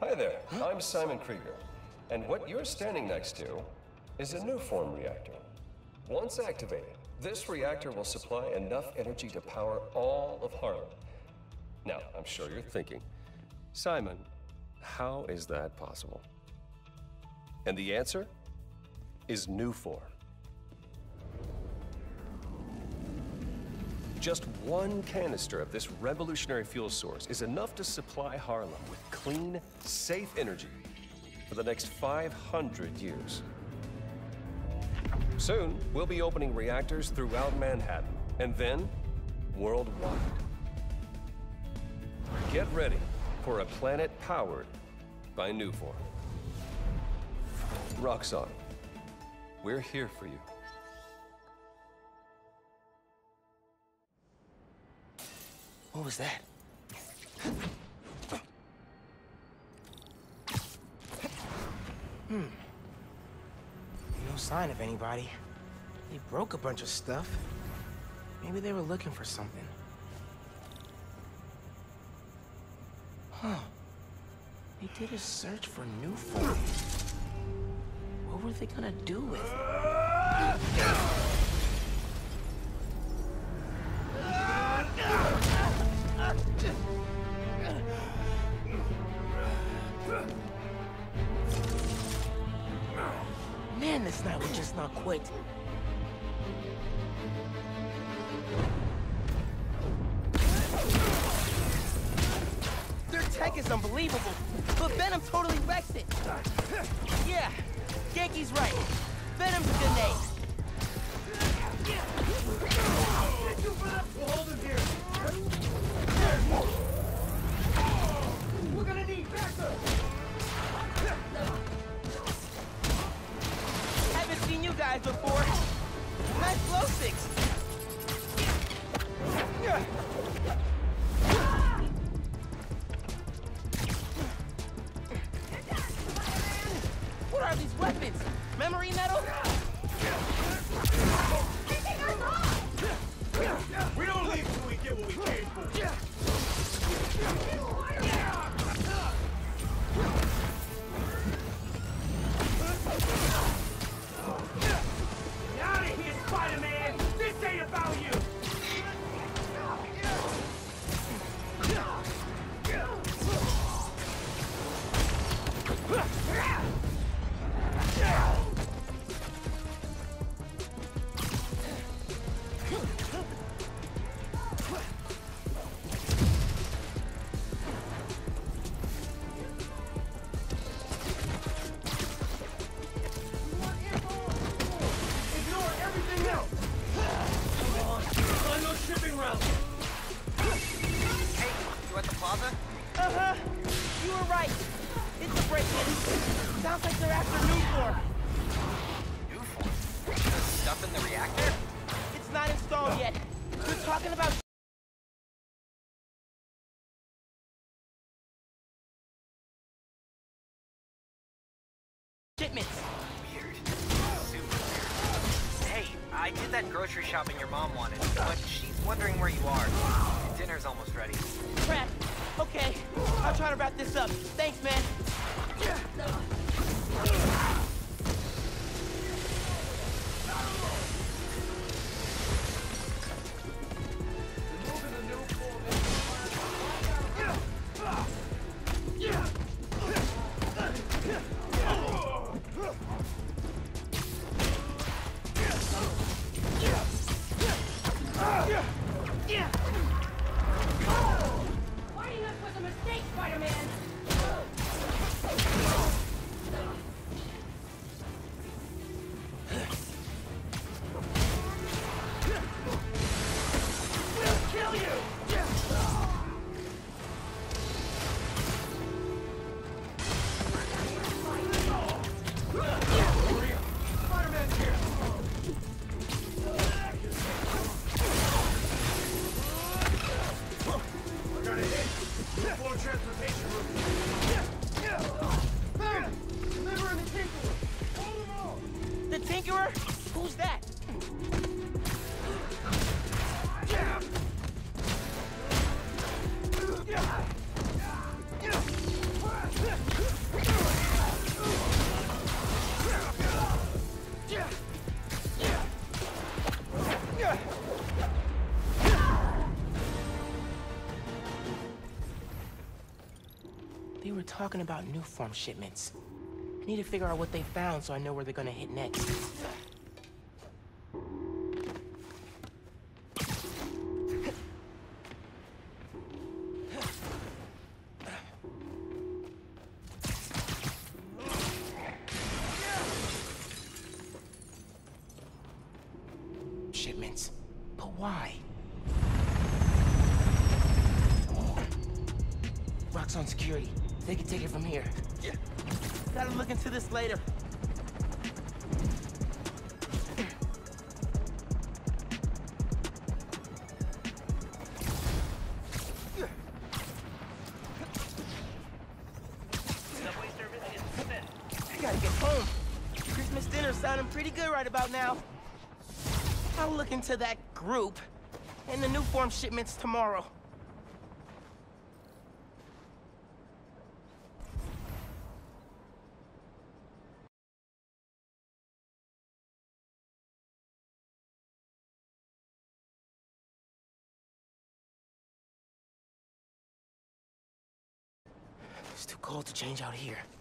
Hi there, I'm Simon Krieger, and what you're standing next to is a Nuform reactor. Once activated, this reactor will supply enough energy to power all of Harlem. Now, I'm sure you're thinking, Simon, how is that possible? And the answer is Nuform. Just one canister of this revolutionary fuel source is enough to supply Harlem with clean, safe energy for the next 500 years. Soon, we'll be opening reactors throughout Manhattan, and then worldwide. Get ready for a planet powered by Nuform. Roxxon, we're here for you. What was that? No sign of anybody. They broke a bunch of stuff. Maybe they were looking for something. Huh. They did a search for Nuform. What were they gonna do with it? Man, this night will just not quit. Their tech is unbelievable, but Venom totally wrecks it. Yeah, Genki's right. Venom's a good name. We'll hold him here. We're gonna need backup. Haven't seen you guys before. Nice glow sticks. What are these weapons? Memory metal? We don't leave till we get what we came for. Get out of here, Spider-Man! This ain't about you! Uh-huh. You were right. It's a break-in. Sounds like they're after Nuform. Nuform? The stuff in the reactor? It's not installed yet. We're talking about shipments. Weird. Super weird. Hey, I did that grocery shopping your mom wanted, but she's wondering where you are. Dinner's almost ready. Crap. Okay, I'll try to wrap this up. Thanks, man. Fighting us was a mistake, Spider-Man! They were talking about new form shipments. I need to figure out what they found so I know where they're gonna hit next. Shipments. But why? Rock's on security. They can take it from here. Yeah. Gotta look into this later. I gotta get home. Christmas dinner's sounding pretty good right about now. I'll look into that group and the new form shipments tomorrow. It's too cold to change out here.